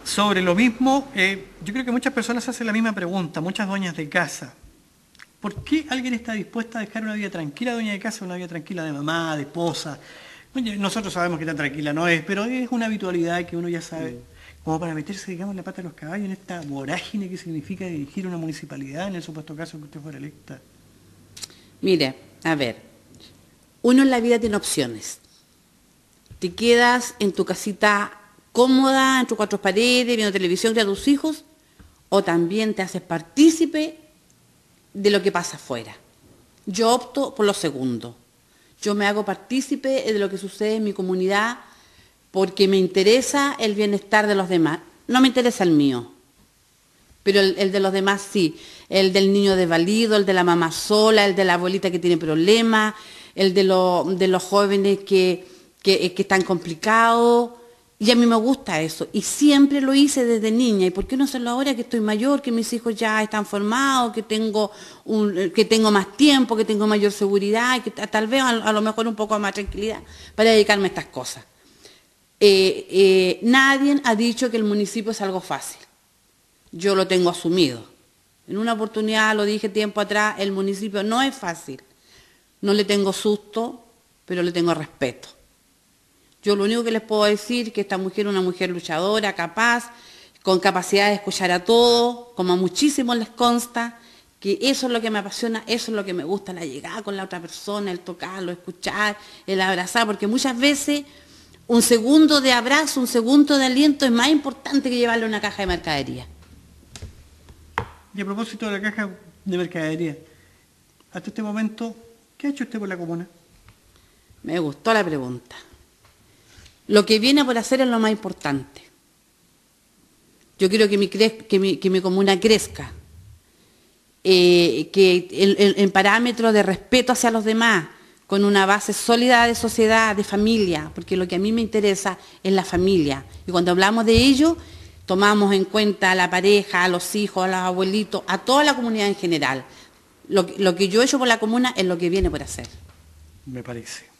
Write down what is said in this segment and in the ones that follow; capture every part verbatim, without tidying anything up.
Sobre lo mismo, eh, yo creo que muchas personas hacen la misma pregunta, muchas dueñas de casa. ¿Por qué alguien está dispuesta a dejar una vida tranquila, dueña de casa, una vida tranquila de mamá, de esposa? Oye, nosotros sabemos que tan tranquila no es, pero es una habitualidad que uno ya sabe, como para meterse, digamos, la pata de los caballos en esta vorágine que significa dirigir una municipalidad, en el supuesto caso que usted fuera electa. Mire, a ver, uno en la vida tiene opciones. Te quedas en tu casita cómoda, en tus cuatro paredes, viendo televisión, criando a tus hijos, o también te haces partícipe de lo que pasa afuera. Yo opto por lo segundo. Yo me hago partícipe de lo que sucede en mi comunidad porque me interesa el bienestar de los demás. No me interesa el mío, pero el, el de los demás sí. El del niño desvalido, el de la mamá sola, el de la abuelita que tiene problemas, el de, lo, de los jóvenes que, que, que están complicados. Y a mí me gusta eso. Y siempre lo hice desde niña. ¿Y por qué no hacerlo ahora que estoy mayor, que mis hijos ya están formados, que tengo, un, que tengo más tiempo, que tengo mayor seguridad, que tal vez a, a lo mejor un poco más tranquilidad para dedicarme a estas cosas? Eh, eh, nadie ha dicho que el municipio es algo fácil. Yo lo tengo asumido. En una oportunidad, lo dije tiempo atrás, el municipio no es fácil. No le tengo susto, pero le tengo respeto. Yo lo único que les puedo decir es que esta mujer es una mujer luchadora, capaz, con capacidad de escuchar a todos, como a muchísimos les consta, que eso es lo que me apasiona, eso es lo que me gusta, la llegada con la otra persona, el tocarlo, escuchar, el abrazar, porque muchas veces un segundo de abrazo, un segundo de aliento es más importante que llevarle una caja de mercadería. Y a propósito de la caja de mercadería, hasta este momento, ¿qué ha hecho usted por la comuna? Me gustó la pregunta. Lo que viene por hacer es lo más importante. Yo quiero que mi, cre que mi, que mi comuna crezca, eh, que en, en parámetros de respeto hacia los demás, con una base sólida de sociedad, de familia, porque lo que a mí me interesa es la familia. Y cuando hablamos de ello, tomamos en cuenta a la pareja, a los hijos, a los abuelitos, a toda la comunidad en general. Lo, lo que yo he hecho por la comuna es lo que viene por hacer. Me parece.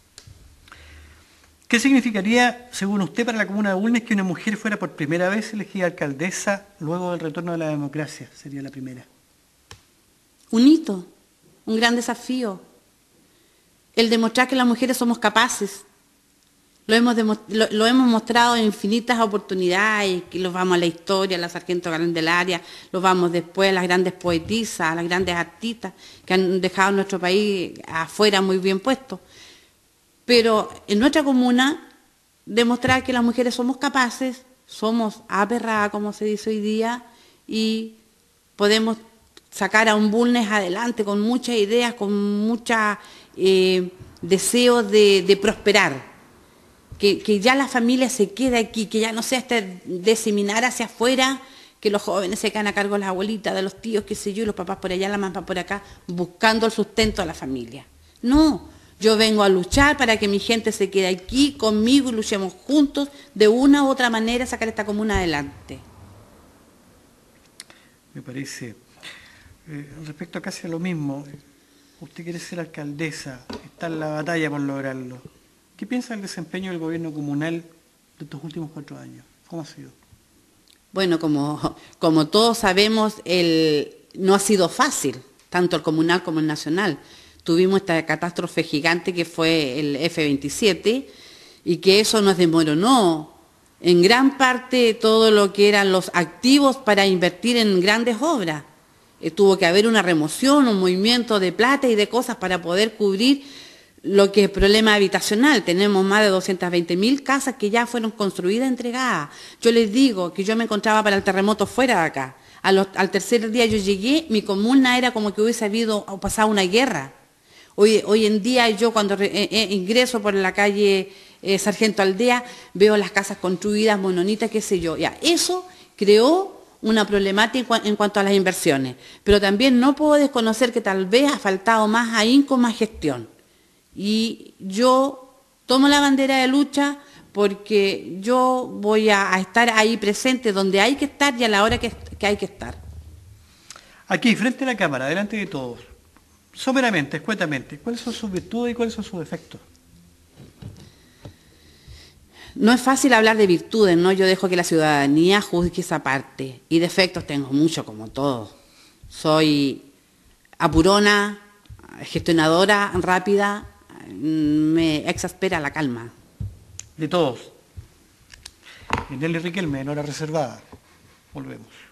¿Qué significaría, según usted, para la comuna de Bulnes que una mujer fuera por primera vez elegida alcaldesa luego del retorno de la democracia? Sería la primera. Un hito, un gran desafío. El demostrar que las mujeres somos capaces. Lo hemos, lo, lo hemos mostrado en infinitas oportunidades, que los vamos a la historia, a la Sargento Candelaria, los vamos después a las grandes poetisas, a las grandes artistas que han dejado nuestro país afuera muy bien puesto. Pero en nuestra comuna, demostrar que las mujeres somos capaces, somos aperradas, como se dice hoy día, y podemos sacar a un Bulnes adelante con muchas ideas, con muchos eh, deseos de, de prosperar. Que, que ya la familia se quede aquí, que ya no sea este diseminar hacia afuera, que los jóvenes se quedan a cargo de las abuelitas, de los tíos, qué sé yo, y los papás por allá, la mamá por acá, buscando el sustento de la familia. No. Yo vengo a luchar para que mi gente se quede aquí conmigo y luchemos juntos de una u otra manera a sacar esta comuna adelante. Me parece. Eh, respecto a casi a lo mismo, usted quiere ser alcaldesa, está en la batalla por lograrlo. ¿Qué piensa del desempeño del gobierno comunal de estos últimos cuatro años? ¿Cómo ha sido? Bueno, como, como todos sabemos, el, no ha sido fácil, tanto el comunal como el nacional. Tuvimos esta catástrofe gigante que fue el F veintisiete y que eso nos desmoronó en gran parte todo lo que eran los activos para invertir en grandes obras. Eh, tuvo que haber una remoción, un movimiento de plata y de cosas para poder cubrir lo que es problema habitacional. Tenemos más de doscientas veinte mil casas que ya fueron construidas, entregadas. Yo les digo que yo me encontraba para el terremoto fuera de acá. A los, al tercer día yo llegué, mi comuna era como que hubiese habido o pasado una guerra. Hoy, hoy en día yo cuando re, eh, ingreso por la calle eh, Sargento Aldea, veo las casas construidas, mononitas, qué sé yo. Ya, eso creó una problemática en cuanto a las inversiones. Pero también no puedo desconocer que tal vez ha faltado más ahínco, más gestión. Y yo tomo la bandera de lucha porque yo voy a, a estar ahí presente donde hay que estar y a la hora que, que hay que estar. Aquí, frente a la cámara, delante de todos, someramente, escuetamente, ¿cuáles son sus virtudes y cuáles son sus defectos? No es fácil hablar de virtudes, ¿no? Yo dejo que la ciudadanía juzgue esa parte. Y defectos tengo mucho, como todos. Soy apurona, gestionadora, rápida, me exaspera la calma. De todos. Nelly Riquelme, en Hora Reservada. Volvemos.